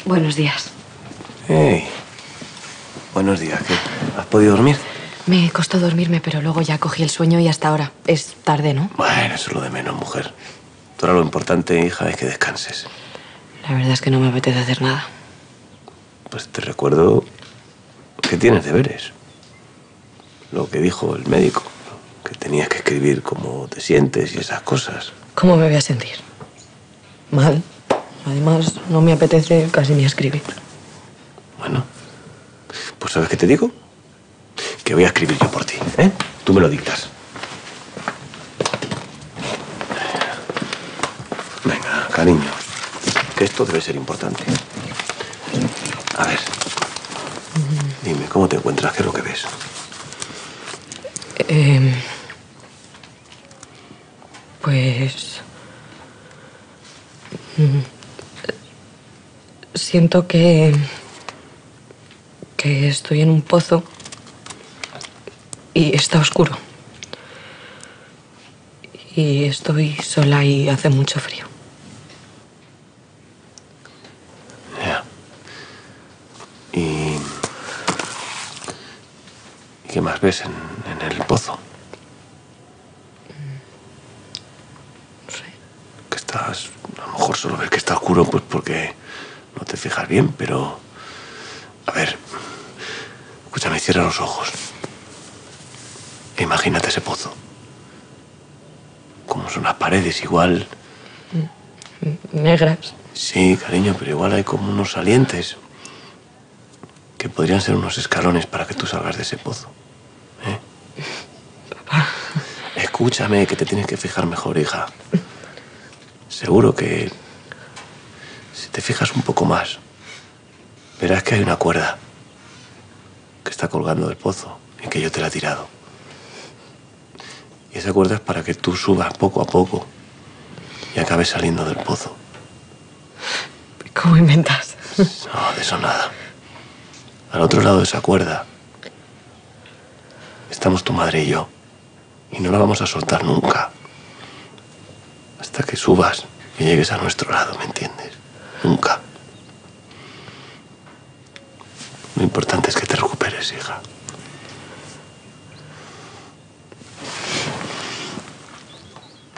Buenos días. Hey. Buenos días. ¿Qué? ¿Has podido dormir? Me costó dormirme, pero luego ya cogí el sueño y hasta ahora. Es tarde, ¿no? Bueno, eso es lo de menos, mujer. Ahora lo importante, hija, es que descanses. La verdad es que no me apetece hacer nada. Pues te recuerdo que tienes deberes. Lo que dijo el médico, que tenías que escribir cómo te sientes y esas cosas. ¿Cómo me voy a sentir? Mal. Además, no me apetece casi ni escribir. Bueno, pues ¿sabes qué te digo? Que voy a escribir yo por ti, ¿eh? Tú me lo dictas. Venga, cariño, que esto debe ser importante. A ver, dime, ¿cómo te encuentras? ¿Qué es lo que ves? Pues... siento que estoy en un pozo y está oscuro. Y estoy sola y hace mucho frío. Ya. ¿Y qué más ves en el pozo? No sé. Que estás... A lo mejor solo ves que está oscuro pues porque no te fijas bien, pero... A ver, escúchame, cierra los ojos. Imagínate ese pozo. Como son las paredes, igual... Negras. Sí, cariño, pero igual hay como unos salientes que podrían ser unos escalones para que tú salgas de ese pozo. ¿Eh? Papá. Escúchame, que te tienes que fijar mejor, hija. Seguro que si te fijas un poco más, verás que hay una cuerda que está colgando del pozo y que yo te la he tirado. Y esa cuerda es para que tú subas poco a poco y acabes saliendo del pozo. ¿Cómo inventas? No, de eso nada. Al otro lado de esa cuerda estamos tu madre y yo. Y no la vamos a soltar nunca. Hasta que subas y llegues a nuestro lado, ¿me entiendes? Nunca. Lo importante es que te recuperes, hija.